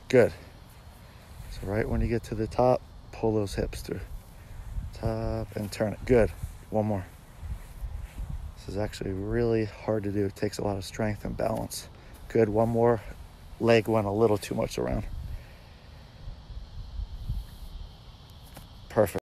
Good. So right when you get to the top, pull those hips through. Top and turn it. Good. One more. This is actually really hard to do. It takes a lot of strength and balance. Good. One more. Leg went a little too much around. Perfect.